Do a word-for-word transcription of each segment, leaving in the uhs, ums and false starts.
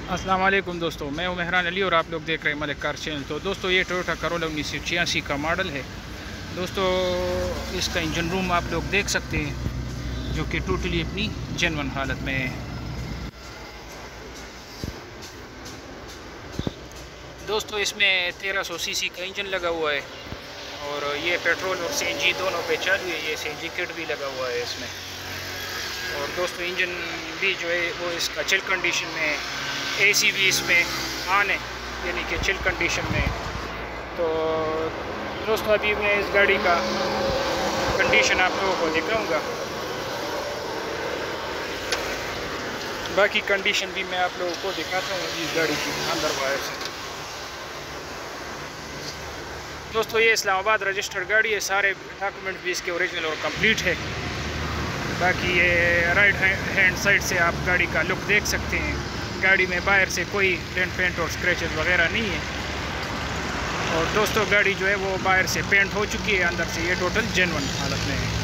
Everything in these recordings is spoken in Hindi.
अस्सलाम वालेकुम दोस्तों, मैं हूं मेहरान अली और आप लोग देख रहे हैं मलिक कार चैनल। तो दोस्तों, ये टोयोटा करोला उन्नीस सौ छियासी का मॉडल है। दोस्तों, इसका इंजन रूम आप लोग देख सकते हैं, जो कि टोटली अपनी जेन्युइन हालत में है। दोस्तों, इसमें तेरह सौ सी सी का इंजन लगा हुआ है और ये पेट्रोल और सी एन जी दोनों पे चालू है। ये सी एन जी किट भी लगा हुआ है इसमें। और दोस्तों, इंजन भी जो है वो इसका चिल कंडीशन में है। एसी भी इसमें ऑन है, यानी कि चिल कंडीशन में। तो दोस्तों, अभी मैं इस गाड़ी का कंडीशन आप लोगों को दिखाऊंगा। बाकी कंडीशन भी मैं आप लोगों को दिखाता हूँ इस गाड़ी की अंदर बाहर से। दोस्तों, ये इस्लामाबाद रजिस्टर्ड गाड़ी है। सारे डॉक्यूमेंट भी इसके ओरिजिनल और कंप्लीट है। बाकी ये राइट हैंड साइड से आप गाड़ी का लुक देख सकते हैं। गाड़ी में बाहर से कोई डेंट पेंट और स्क्रैचेस वगैरह नहीं है। और दोस्तों, गाड़ी जो है वो बाहर से पेंट हो चुकी है, अंदर से ये टोटल जेन्युइन हालत में है।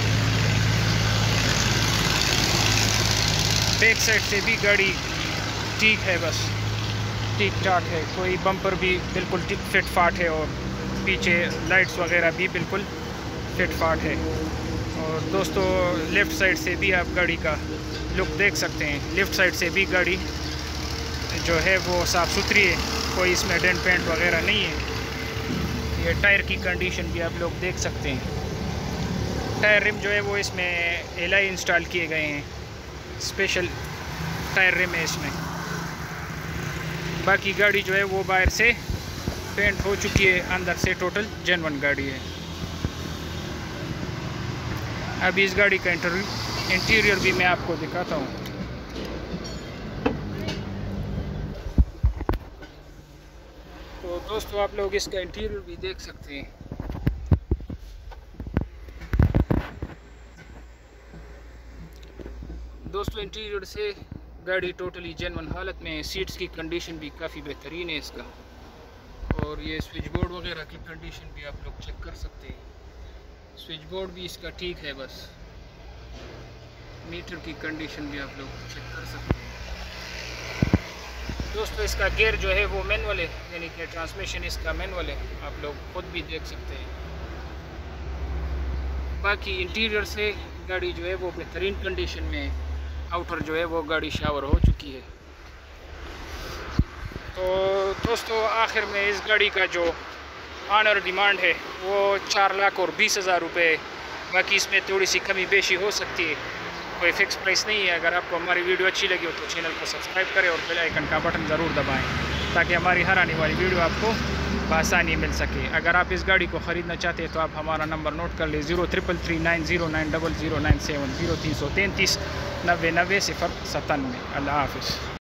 बैक साइड से भी गाड़ी ठीक है, बस ठीक ठाक है। कोई बम्पर भी बिल्कुल फिट फाट है और पीछे लाइट्स वगैरह भी बिल्कुल फिट फाट है। और दोस्तों, लेफ़्ट साइड से भी आप गाड़ी का लुक देख सकते हैं। लेफ़्ट साइड से भी गाड़ी जो है वो साफ़ सुथरी है, कोई इसमें डेंट पेंट वगैरह नहीं है। ये टायर की कंडीशन भी आप लोग देख सकते हैं। टायर रिम जो है वो इसमें एलाई इंस्टॉल किए गए हैं, स्पेशल टायर रिम है इसमें। बाकी गाड़ी जो है वो बाहर से पेंट हो चुकी है, अंदर से टोटल जेन्युइन गाड़ी है। अभी इस गाड़ी का इंटीरियर भी मैं आपको दिखाता हूँ। तो दोस्तों, आप लोग इसका इंटीरियर भी देख सकते हैं। दोस्तों, इंटीरियर से गाड़ी टोटली जेन्युइन हालत में है। सीट्स की कंडीशन भी काफ़ी बेहतरीन है इसका। और ये स्विच बोर्ड वगैरह की कंडीशन भी आप लोग चेक कर सकते हैं। स्विच बोर्ड भी इसका ठीक है, बस मीटर की कंडीशन भी आप लोग चेक कर सकते हैं। दोस्तों, इसका गियर जो है वो मैनुअल है, यानी कि ट्रांसमिशन इसका मैनुअल है, आप लोग खुद भी देख सकते हैं। बाकी इंटीरियर से गाड़ी जो है वो बेहतरीन कंडीशन में है। आउटर जो है वो गाड़ी शावर हो चुकी है। तो दोस्तों, आखिर में इस गाड़ी का जो ऑनर डिमांड है वो चार लाख और बीस हज़ार रुपये है। बाकी इसमें थोड़ी सी कमी बेशी हो सकती है, कोई फिक्स प्राइस नहीं है। अगर आपको हमारी वीडियो अच्छी लगी हो तो चैनल को सब्सक्राइब करें और बेल आइकन का बटन ज़रूर दबाएं, ताकि हमारी हर आने वाली वीडियो आपको बआसानी मिल सके। अगर आप इस गाड़ी को ख़रीदना चाहते हैं तो आप हमारा नंबर नोट कर लें, zero triple three nine zero nine double zero nine seven zero तीन सौ तैंतीस नब्बे नब्बे सिफर सतानवे। अल्लाह हाफ़िज़।